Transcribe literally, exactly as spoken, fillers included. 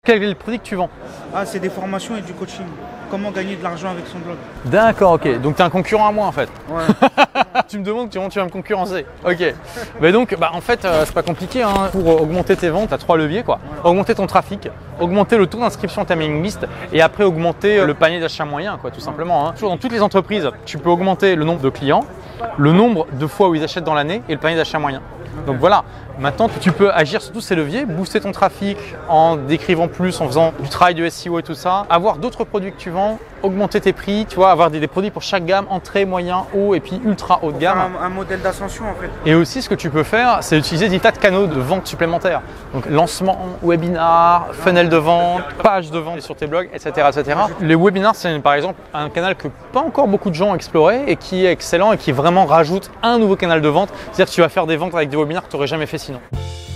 Quel est le produit que tu vends? Ah, c'est des formations et du coaching. Comment gagner de l'argent avec son blog. D'accord, ok. Donc tu es un concurrent à moi en fait. Ouais. Tu me demandes comment tu vas me concurrencer. Ok. Mais donc, bah, en fait, euh, c'est pas compliqué. Hein. Pour augmenter tes ventes, tu as trois leviers, quoi. Ouais. Augmenter ton trafic, augmenter le taux d'inscription à ta mailing list et après augmenter le panier d'achat moyen, quoi, tout simplement. Hein. Toujours dans toutes les entreprises, tu peux augmenter le nombre de clients, le nombre de fois où ils achètent dans l'année et le panier d'achat moyen. Donc voilà, maintenant tu peux agir sur tous ces leviers, booster ton trafic en décrivant plus, en faisant du travail de S E O et tout ça, avoir d'autres produits que tu vends, augmenter tes prix, tu vois, avoir des, des produits pour chaque gamme, entrée, moyen, haut et puis ultra haut de gamme. Un, un modèle d'ascension en fait. Et aussi ce que tu peux faire, c'est utiliser des tas de canaux de vente supplémentaires. Donc lancement, webinar, funnel de vente, page de vente sur tes blogs, et cetera et cetera. Les webinars, c'est par exemple un canal que pas encore beaucoup de gens ont exploré et qui est excellent et qui vraiment rajoute un nouveau canal de vente. C'est-à-dire que tu vas faire des ventes avec des webinars que tu n'aurais jamais fait sinon.